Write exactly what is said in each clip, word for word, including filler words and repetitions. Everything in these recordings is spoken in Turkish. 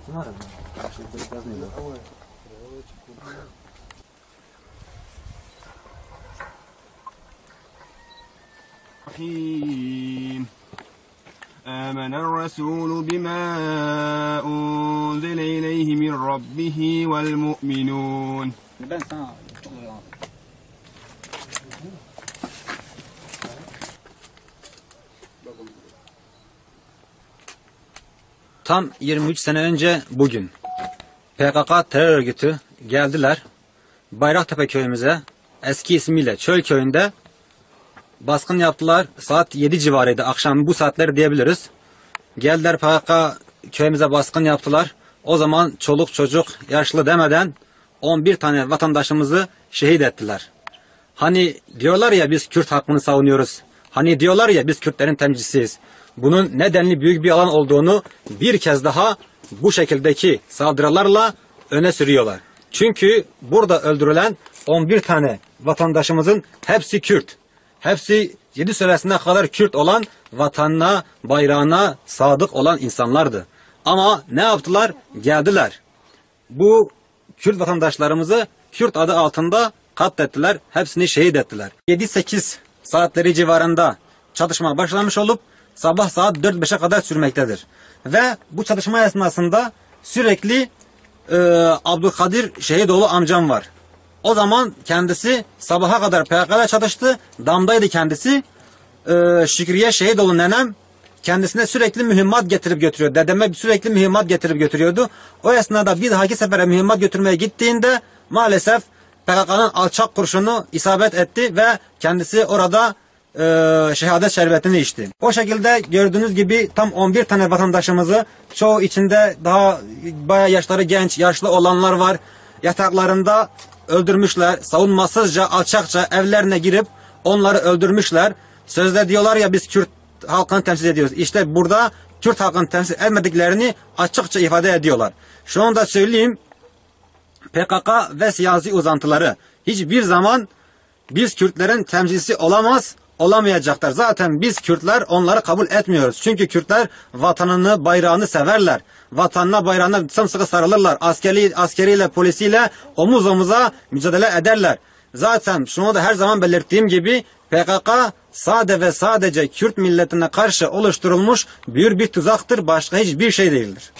آمن الرسول بما أنزل إليه من ربه والمؤمنون. Tam yirmi üç sene önce bugün P K K terör örgütü geldiler Bayraktepe köyümüze, eski ismiyle Çöl köyünde baskın yaptılar. Saat yedi civarıydı, akşam bu saatleri diyebiliriz. Geldiler P K K köyümüze baskın yaptılar. O zaman çoluk çocuk yaşlı demeden on bir tane vatandaşımızı şehit ettiler. Hani diyorlar ya biz Kürt hakkını savunuyoruz. Hani diyorlar ya biz Kürtlerin temsilcisiyiz. Bunun nedenli büyük bir alan olduğunu bir kez daha bu şekildeki saldırılarla öne sürüyorlar. Çünkü burada öldürülen on bir tane vatandaşımızın hepsi Kürt. Hepsi yedi sülalesine kadar Kürt olan, vatanına, bayrağına sadık olan insanlardı. Ama ne yaptılar? Geldiler. Bu Kürt vatandaşlarımızı Kürt adı altında katlettiler. Hepsini şehit ettiler. yedi sekiz saatleri civarında çatışma başlamış olup sabah saat dört beşe kadar sürmektedir. Ve bu çatışma esnasında sürekli e, Abdülkadir Şehidoğlu amcam var. O zaman kendisi sabaha kadar P K K'da çatıştı. Damdaydı kendisi. Ee, Şükriye Şehidoğlu nenem kendisine sürekli mühimmat getirip götürüyor. Dedeme sürekli mühimmat getirip götürüyordu. O esnada bir dahaki sefere mühimmat götürmeye gittiğinde maalesef P K K'nın alçak kurşunu isabet etti ve kendisi orada e, şehadet şerbetini içti. O şekilde gördüğünüz gibi tam on bir tane vatandaşımızı, çoğu içinde daha bayağı yaşları genç, yaşlı olanlar var. Yataklarında öldürmüşler. Savunmasızca, alçakça evlerine girip onları öldürmüşler. Sözde diyorlar ya biz Kürt halkını temsil ediyoruz. İşte burada Kürt halkını temsil etmediklerini açıkça ifade ediyorlar. Şu anda söyleyeyim, P K K ve siyasi uzantıları hiçbir zaman biz Kürtlerin temsilcisi olamaz, olamayacaklar. Zaten biz Kürtler onları kabul etmiyoruz. Çünkü Kürtler vatanını, bayrağını severler. Vatanına, bayrağına sımsıkı sarılırlar. Askeri, askeriyle, polisiyle omuz omuza mücadele ederler. Zaten şunu da her zaman belirttiğim gibi P K K sade ve sadece Kürt milletine karşı oluşturulmuş büyük bir tuzaktır. Başka hiçbir şey değildir.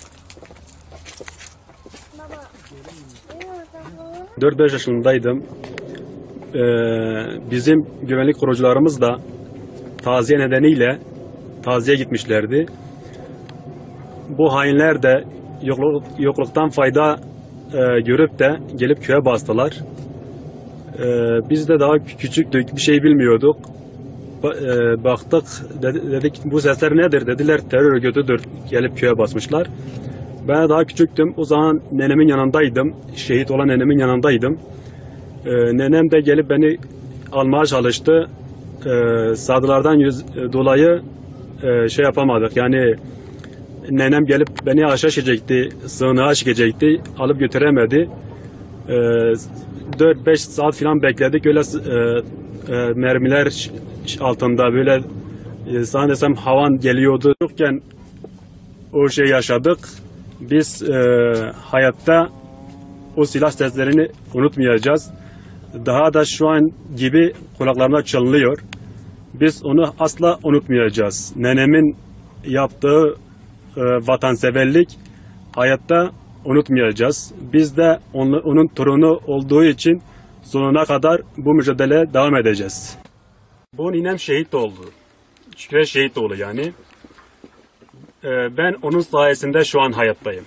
dört beş yaşındaydım. Ee, bizim güvenlik korucularımız da taziye nedeniyle taziye gitmişlerdi. Bu hainler de yokluk, yokluktan fayda e, görüp de gelip köye bastılar. E, biz de daha küçüktük, bir şey bilmiyorduk. Ba, e, baktık, dedi, dedik bu sesler nedir? Dediler terör örgütüdür, gelip köye basmışlar. Ben daha küçüktüm, o zaman nenemin yanındaydım, şehit olan nenemin yanındaydım. E, nenem de gelip beni almaya çalıştı. E, sadılardan yüz, e, dolayı e, şey yapamadık, yani nenem gelip beni aşağı çekecekti, sığınağa çekecekti, alıp götüremedi. E, dört beş saat falan bekledik, öyle e, e, mermiler altında böyle e, zannedersem havan geliyordu. Yokken o şey yaşadık. Biz e, hayatta o silah seslerini unutmayacağız. Daha da şu an gibi kulaklarına çınlıyor. Biz onu asla unutmayacağız. Nenemin yaptığı e, vatanseverlik hayatta unutmayacağız. Biz de onu, onun torunu olduğu için sonuna kadar bu mücadeleye devam edeceğiz. Bu ninem şehit oldu. Şükriye şehit oldu yani. E, ben onun sayesinde şu an hayattayım.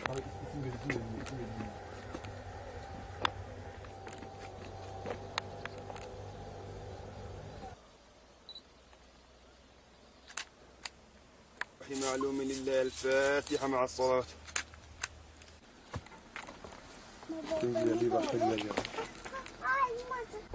معلوم لله الفاتحة مع الصلاة. تنزل لي بحر